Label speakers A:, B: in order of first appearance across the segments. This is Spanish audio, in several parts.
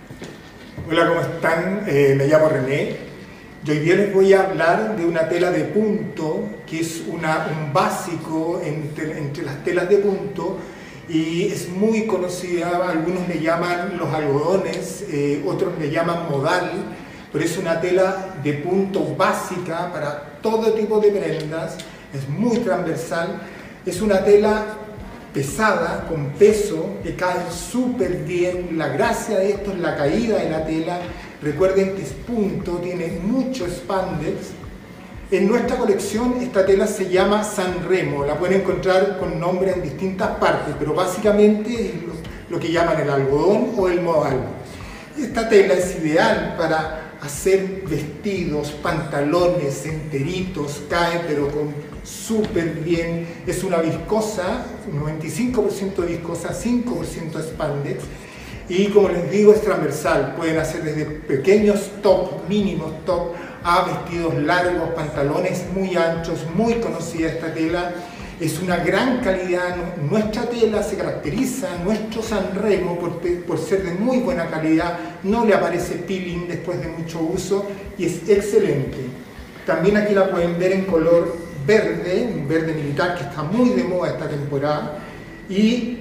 A: Hola, ¿cómo están? Me llamo René. Yo hoy día les voy a hablar de una tela de punto, que es un básico entre las telas de punto y es muy conocida. Algunos le llaman los algodones, otros le llaman modal, pero es una tela de punto básica para todo tipo de prendas, es muy transversal, es una tela pesada, con peso, que cae súper bien. La gracia de esto es la caída de la tela. Recuerden que es punto, tiene mucho spandex. En nuestra colección esta tela se llama San Remo, la pueden encontrar con nombres en distintas partes, pero básicamente es lo que llaman el algodón o el modal. Esta tela es ideal para hacer vestidos, pantalones enteritos, cae pero con súper bien. Es una viscosa, 95% viscosa, 5% spandex, y como les digo es transversal. Pueden hacer desde pequeños top, mínimos top, a vestidos largos, pantalones muy anchos. Muy conocida esta tela, es una gran calidad. Nuestra tela se caracteriza, nuestro San Remo, por ser de muy buena calidad. No le aparece peeling después de mucho uso y es excelente. También aquí la pueden ver en color verde, un verde militar que está muy de moda esta temporada. Y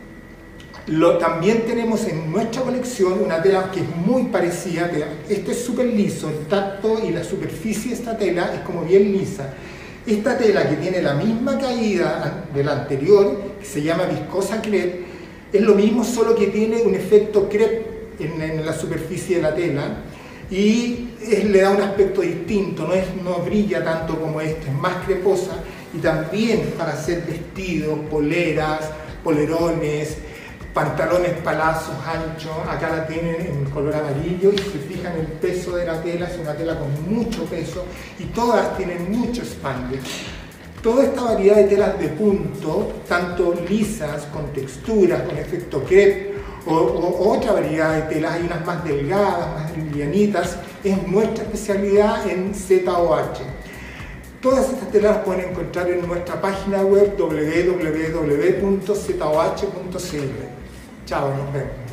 A: también tenemos en nuestra colección una tela que es muy parecida. Este es súper liso, el tacto y la superficie de esta tela es como bien lisa. Esta tela, que tiene la misma caída de la anterior, que se llama viscosa crepe, es lo mismo, solo que tiene un efecto crepe en la superficie de la tela y le da un aspecto distinto, no brilla tanto como esta, es más creposa. Y también para hacer vestidos, poleras, polerones, pantalones palazos anchos. Acá la tienen en color amarillo y si se fijan el peso de la tela, es una tela con mucho peso y todas tienen mucho spandex. Toda esta variedad de telas de punto, tanto lisas, con texturas, con efecto crepe o otra variedad de telas, hay unas más delgadas, más livianitas, es nuestra especialidad en ZOH. Todas estas telas las pueden encontrar en nuestra página web www.zoh.cl. Chao, nos vemos.